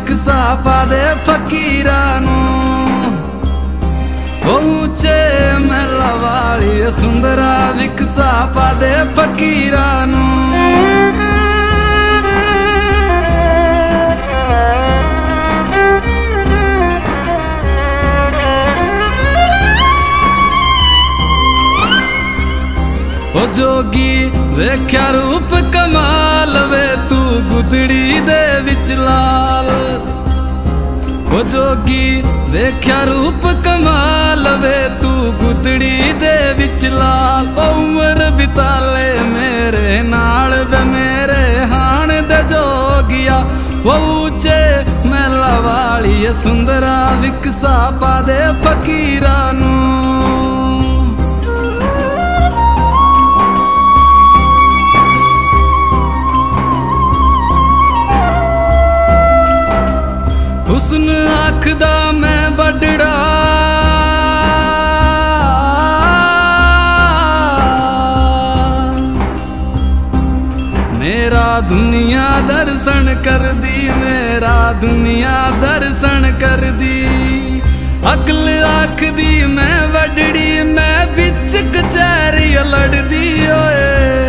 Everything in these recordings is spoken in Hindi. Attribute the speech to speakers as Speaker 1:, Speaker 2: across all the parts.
Speaker 1: विकसा पा दे फकीरा नू। ऊंचे महला वाली सुंदरा विकसा पा दे फकीरा नू। ओ जोगी वेख्या रूप कमाल वे तू गुदड़ी दे विच लाल। ओ जोगी वेख्या रूप कमाल वे तू गुदड़ी दे विच लाल। ओ उम्र बिताले मेरे नाल वे मेरे हाण दे जोगिया। वो ऊंचे महला वाली सुंदरा विकसा पा दे फकीरा नू। हुस्न आखदा मैं बड़ड़ा मेरा दुनिया दर्शन कर दी, मेरा दुनिया दर्शन कर दी। अकल आखदी मैं बड़ड़ी मैं बिच कचहरी लड़दी ओए।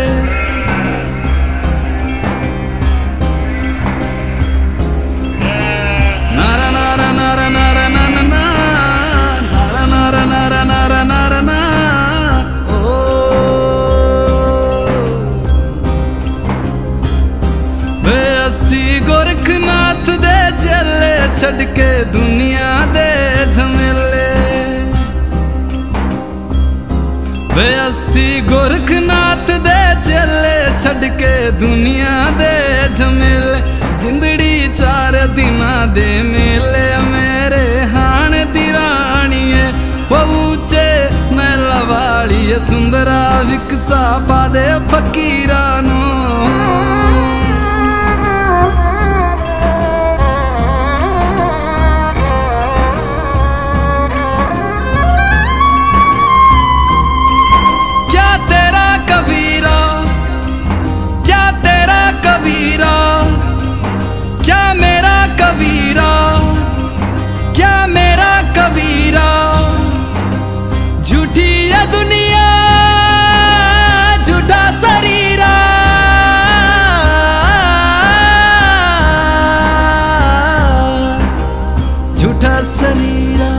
Speaker 1: गोरखनाथ दे चले छड़ के दुनिया दे झमेले। बेअसी गोरखनाथ दे चले छड़ के दुनिया दे झमेले। जिंदड़ी 4 दिना दे मेले मेरे हाण दी रानी है। वो ऊंचे महला वाली सुंदरा विकसा पा दे फकीरा नू। क्या मेरा कबीरा, क्या मेरा कबीरा। झूठी है दुनिया झूठा शरीरा। झूठा शरीरा।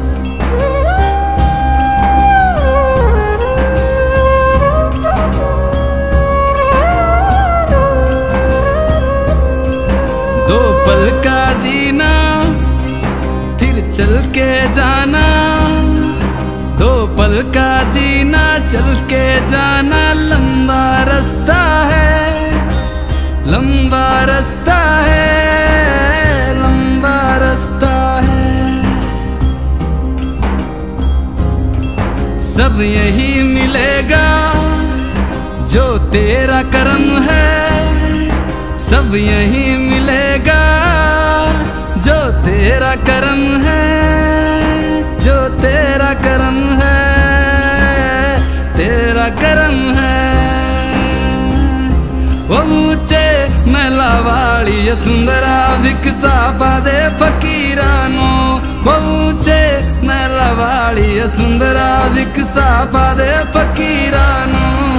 Speaker 1: का जीना फिर चल के जाना। 2 पल का जीना चल के जाना। लंबा रास्ता है, लंबा रास्ता है, लंबा रास्ता है। सब यही मिलेगा जो तेरा कर्म है। सब यही मिलेगा जो तेरा कर्म है, जो तेरा कर्म है, तेरा कर्म है। वो ऊंचे महला वाली सुंदरा विकसा पा दे फकीरा नू। वो ऊंचे महला वाली सुंदरा विकसा पा दे फकीरा नू।